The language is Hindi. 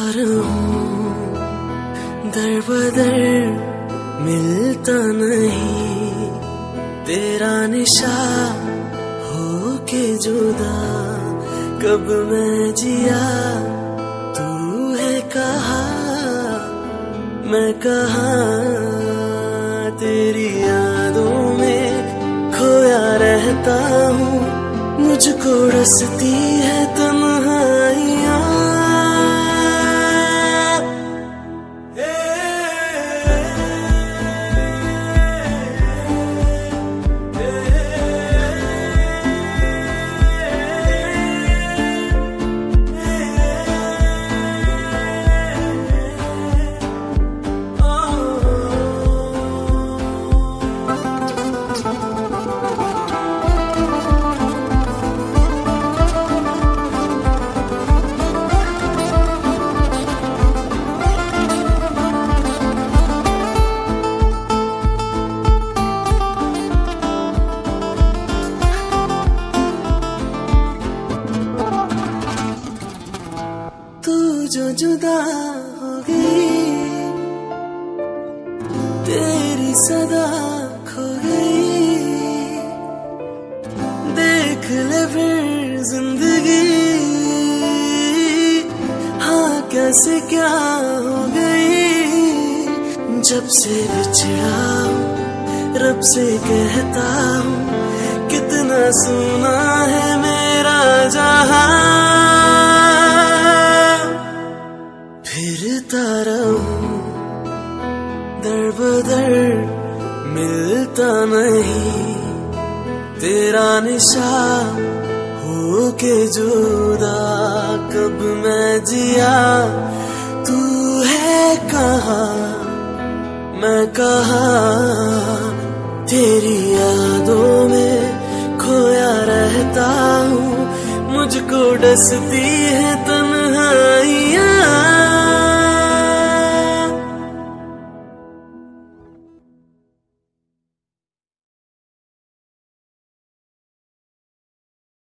रहूं दर बदर मिलता नहीं, तेरा निशा हो के जुदा कब मैं जिया, तू है कहा मैं कहा, तेरी यादों में खोया रहता हूँ, मुझको रसती है तन्हाइयाँ। तू जो जुदा हो गई, तेरी सदा खो गई, देख ले फिर जिंदगी हाँ कैसे क्या हो गई। जब से बिछड़ा हूँ रब से कहता हूँ, कितना सुना है मेरा जहां, फिरता रहूं दर बदर मिलता नहीं, तेरा निशा हो के जुदा कब मैं जिया, तू है कहा मैं कहा, तेरी यादों में खोया रहता हूँ, मुझको डसती है